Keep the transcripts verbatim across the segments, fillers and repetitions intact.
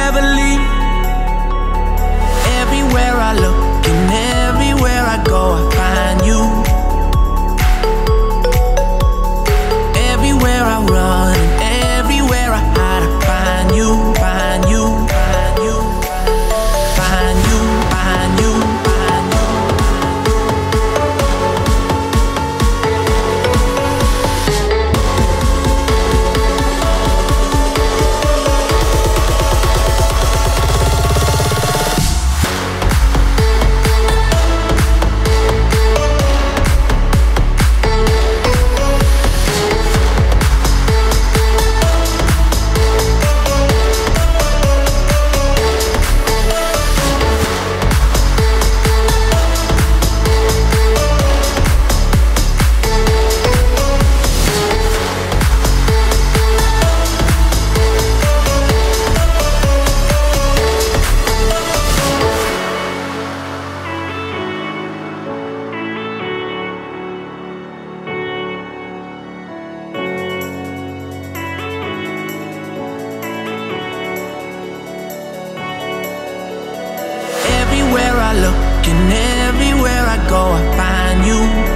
never leave. Everywhere I look and everywhere I go, I find you. Everywhere I run and everywhere I hide, I find you, find you, find you, find you, find you, find you. Everywhere I look and everywhere I go, I find you.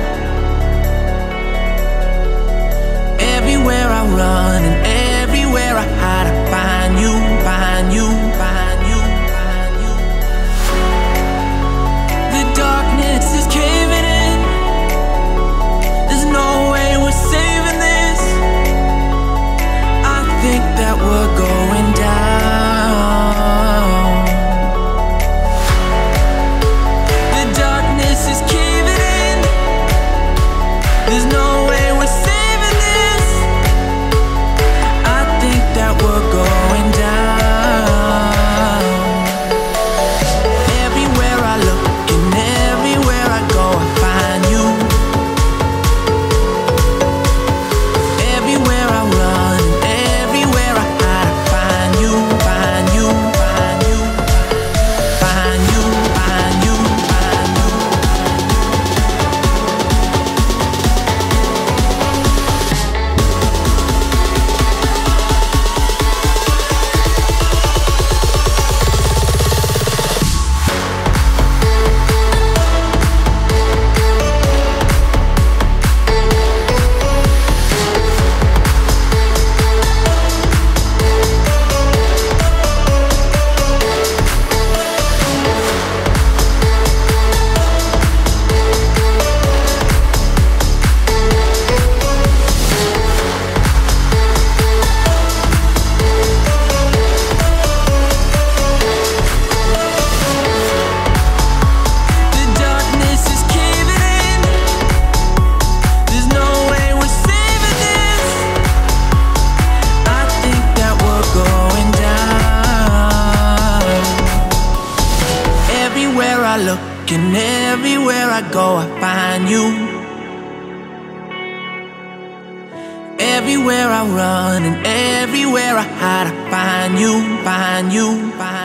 Everywhere I run and everywhere I hide, I find you, find you, find you, find you. The darkness is caving in. There's no way we're saving this. I think that we're going down. Is caving in. There's no way we're saving this. I think that we're going down. Everywhere I look and everywhere I go, I find you. Everywhere I run and everywhere I hide, I find you, find you, find you, find you, find you. And everywhere I go, I find you. Everywhere I run and everywhere I hide, I find you, find you, find you.